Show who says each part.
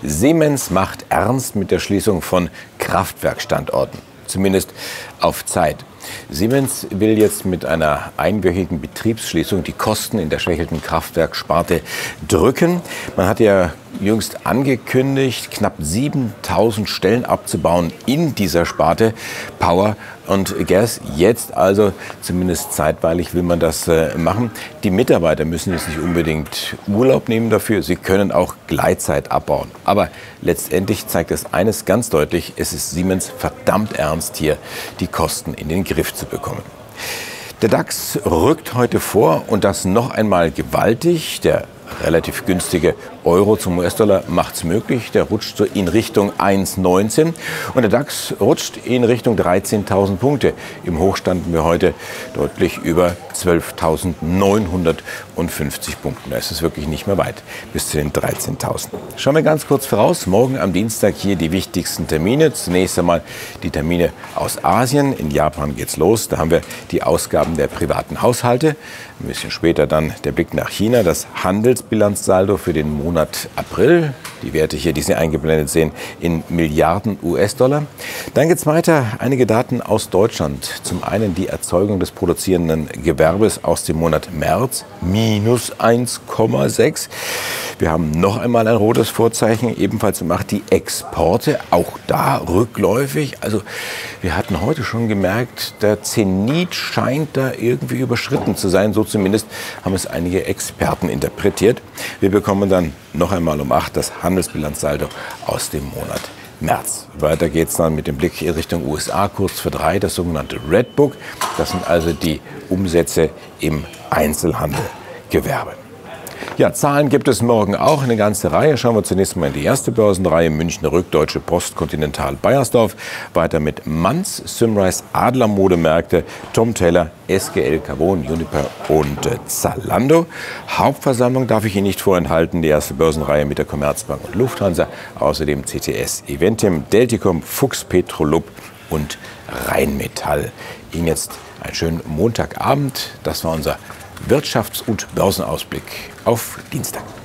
Speaker 1: Siemens macht ernst mit der Schließung von Kraftwerkstandorten, zumindest auf Zeit. Siemens will jetzt mit einer einwöchigen Betriebsschließung die Kosten in der schwächelnden Kraftwerkssparte drücken. Man hat ja jüngst angekündigt, knapp 7.000 Stellen abzubauen in dieser Sparte Power und Gas. Jetzt also, zumindest zeitweilig, will man das machen. Die Mitarbeiter müssen jetzt nicht unbedingt Urlaub nehmen dafür. Sie können auch Gleitzeit abbauen. Aber letztendlich zeigt es eines ganz deutlich: Es ist Siemens verdammt ernst, hier die Kosten in den Griff zu bekommen. Der DAX rückt heute vor und das noch einmal gewaltig. Der relativ günstige Euro zum US-Dollar macht es möglich. Der rutscht so in Richtung 1,19 und der DAX rutscht in Richtung 13.000 Punkte. Im Hoch standen wir heute deutlich über 12.950 Punkten. Da ist es wirklich nicht mehr weit bis zu den 13.000. Schauen wir ganz kurz voraus. Morgen am Dienstag hier die wichtigsten Termine. Zunächst einmal die Termine aus Asien. In Japan geht's los. Da haben wir die Ausgaben der privaten Haushalte. Ein bisschen später dann der Blick nach China, das Handelsbilanzsaldo für den Monat April. Die Werte hier, die Sie eingeblendet sehen, in Milliarden US-Dollar. Dann geht es weiter. Einige Daten aus Deutschland. Zum einen die Erzeugung des produzierenden Gewerbes aus dem Monat März, minus 1,6. Wir haben noch einmal ein rotes Vorzeichen, ebenfalls um 8 die Exporte, auch da rückläufig. Also wir hatten heute schon gemerkt, der Zenit scheint da irgendwie überschritten zu sein. So zumindest haben es einige Experten interpretiert. Wir bekommen dann noch einmal um 8 das Handelsbilanzsaldo aus dem Monat März. Weiter geht es dann mit dem Blick in Richtung USA, kurz vor 3, das sogenannte Red Book. Das sind also die Umsätze im Einzelhandelgewerbe. Ja, Zahlen gibt es morgen auch eine ganze Reihe. Schauen wir zunächst mal in die erste Börsenreihe. Münchner Rück, Deutsche Post, Continental, Beiersdorf. Weiter mit Manz, Symrise, Adler Modemärkte, Tom Taylor, SGL, Carbon, Uniper und Zalando. Hauptversammlung darf ich Ihnen nicht vorenthalten. Die erste Börsenreihe mit der Commerzbank und Lufthansa. Außerdem CTS, Eventim, Delticom, Fuchs Petrolub und Rheinmetall. Ihnen jetzt einen schönen Montagabend. Das war unser Wirtschafts- und Börsenausblick auf Dienstag.